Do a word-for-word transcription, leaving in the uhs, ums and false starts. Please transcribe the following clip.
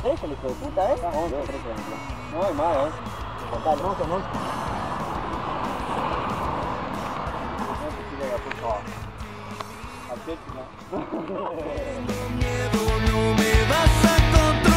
tres, el hijo de puta, ¿eh? Ah, once, trece años. No hay más, ¿eh? Total, no, son once. No te tires la puta. Al techo, no. Miedo, no me vas a controlar.